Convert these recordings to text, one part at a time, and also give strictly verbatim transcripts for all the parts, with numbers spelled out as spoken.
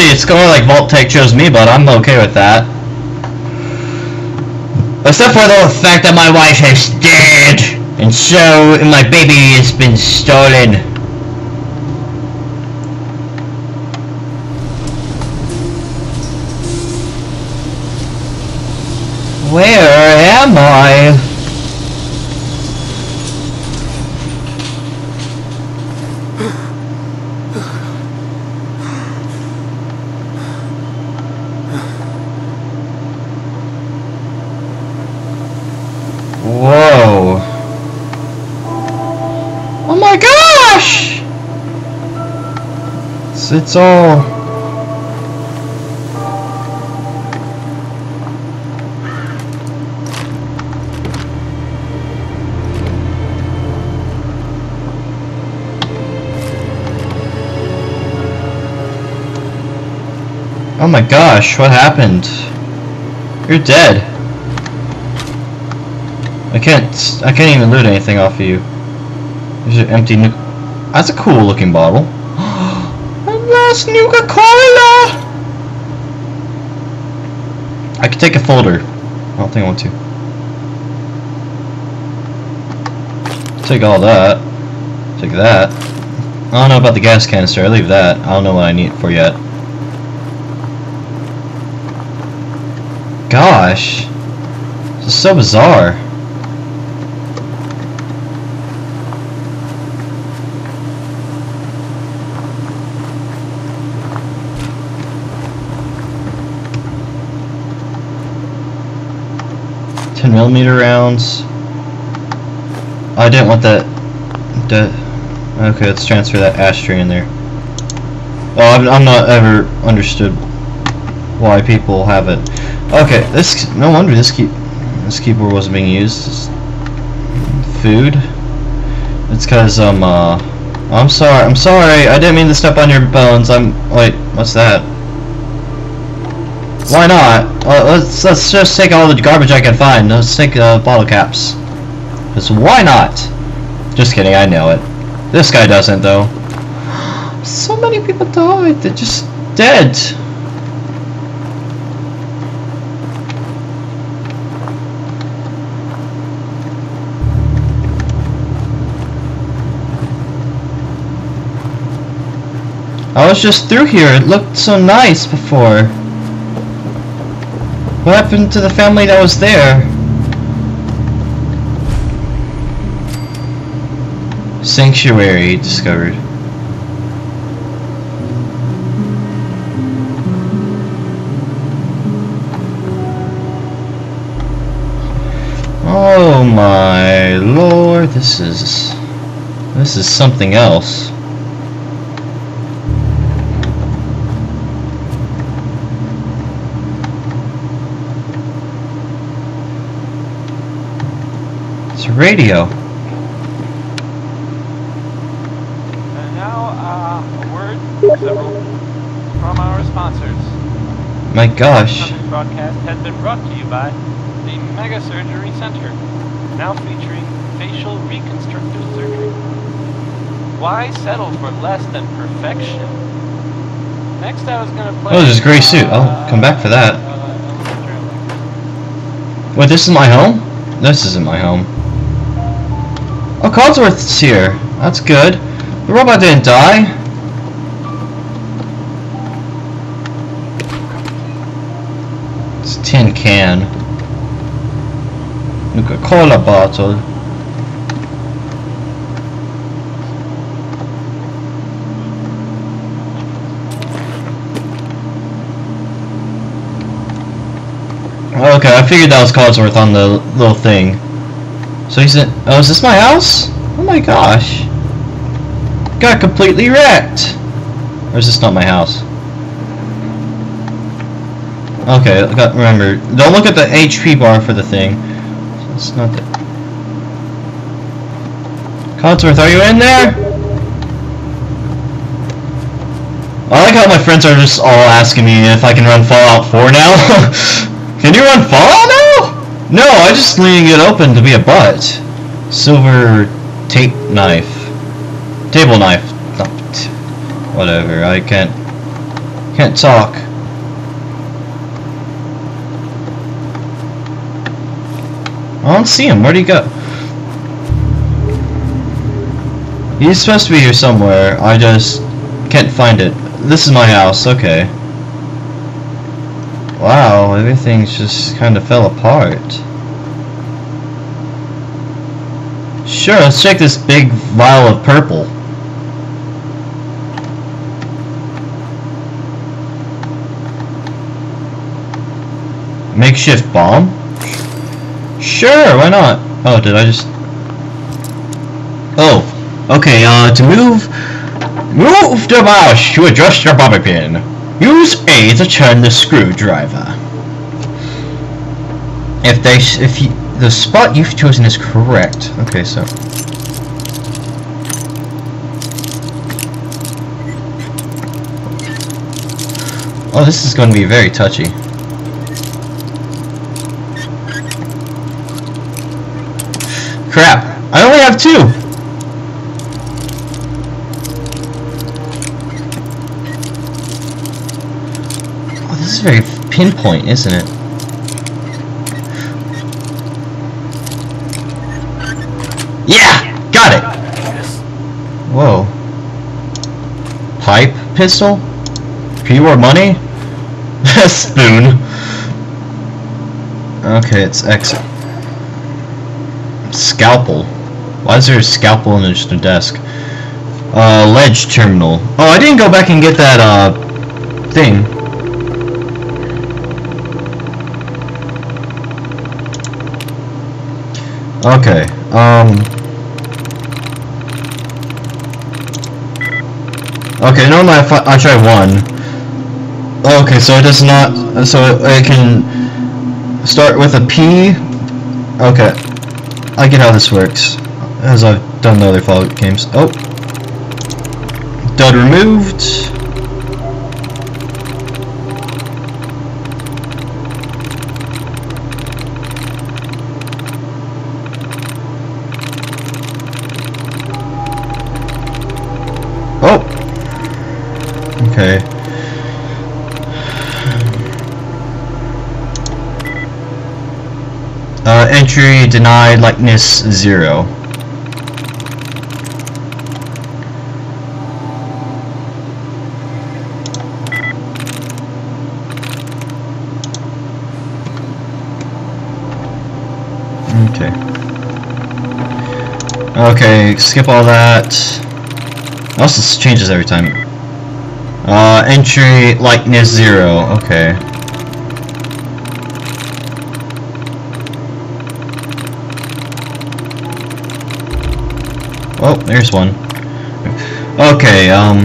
see, it's kind of like Vault Tech chose me, but I'm okay with that. Except for the fact that my wife is dead, and so my baby has been stolen. Where am I? Whoa. Oh my gosh! It's, it's all... Oh my gosh, what happened? You're dead. I can't, I can't even loot anything off of you. There's an empty nu- That's a cool looking bottle. A last Nuka-Cola! I could take a folder. I don't think I want to. Take all that. Take that. I don't know about the gas canister, I leave that. I don't know what I need it for yet. Gosh. This is so bizarre. ten millimeter rounds. Oh, I didn't want that. that. Okay, let's transfer that ashtray in there. Oh, I'm, I'm not ever understood why people have it. Okay, this. No wonder this key, this keyboard wasn't being used. It's food. It's because um. Uh, I'm sorry. I'm sorry. I didn't mean to step on your bones. I'm. Wait. What's that? Why not? Uh, let's let's just take all the garbage I can find. Let's take uh, bottle caps. Because why not? Just kidding. I know it. This guy doesn't though. So many people died. They're just dead. I was just through here. It looked so nice before. What happened to the family that was there? Sanctuary discovered. Oh my lord, this is this is something else. It's a radio. And now, uh, a word several from our sponsors. My gosh. This broadcast has been brought to you by the Mega Surgery Center, now featuring facial reconstructive surgery. Why settle for less than perfection? Next, I was gonna play. Oh, there's a gray suit. I'll come back for that. Wait, this is my home? This isn't my home. Oh, Codsworth's here. That's good. The robot didn't die. It's a tin can. Nuka-Cola bottle. Okay, I figured that was Codsworth on the little thing. So he said, oh, is this my house? Oh my gosh. Got completely wrecked. Or is this not my house? Okay, I got, remember, don't look at the H P bar for the thing. It's not that. Codsworth, are you in there? I like how my friends are just all asking me if I can run Fallout four now. Can you run Fallout now? No, I just leaving it open to be a butt. Silver tape knife. Table knife. Whatever, I can't. Can't talk. I don't see him. Where'd he go? He's supposed to be here somewhere. I just can't find it. This is my house. Okay. Wow, everything's just kind of fell apart. Sure, let's check this big vial of purple. Makeshift bomb? Sure, why not? Oh, did I just... Oh, okay, uh, to move... Move the mouse to adjust your bobby pin. Use A to turn the screwdriver. If they... if you... the spot you've chosen is correct. Okay, so... Oh, this is going to be very touchy. Crap! I only have two! Oh, this is very pinpoint, isn't it? Yeah! Got it! Whoa. Pipe pistol? Pure money? Spoon. Okay, it's exit. Scalpel. Why is there a scalpel in just a desk? Uh, ledge terminal. Oh, I didn't go back and get that, uh, thing. Okay, um... okay, normally I, I try one. Okay, so it does not... so it can start with a P. Okay. I get how this works, as I've done the other Fallout games. Oh! Dud removed. Oh! Okay. Uh, entry denied, likeness zero. Okay. Okay, skip all that. Also changes every time. Uh, entry, likeness zero. Okay. Oh, there's one. Okay, um...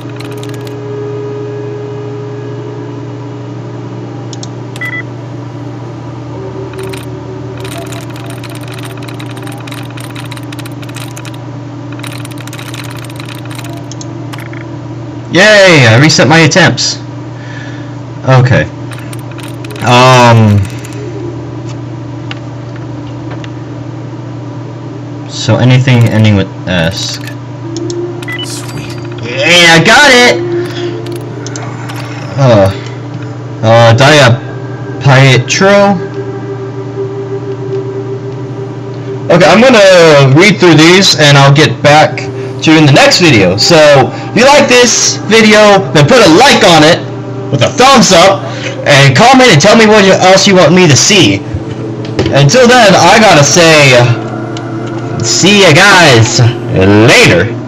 yay! I reset my attempts. Okay. Um... So anything ending with S. Sweet. Yeah, I got it! Uh, uh, Dia Pietro. Okay, I'm gonna read through these and I'll get back to you in the next video. So, if you like this video, then put a like on it with a thumbs up and comment and tell me what else you want me to see. Until then, I gotta say... see ya guys later.